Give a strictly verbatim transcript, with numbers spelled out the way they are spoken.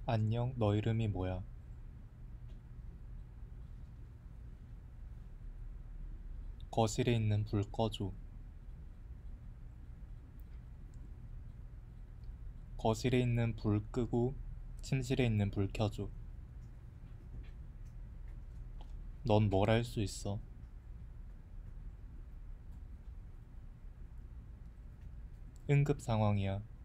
안녕, 너 이름이 뭐야? 거실에 있는 불 꺼줘. 거실에 있는 불 끄고 침실에 있는 불 켜줘. 넌 뭘 할 수 있어? 응급 상황이야.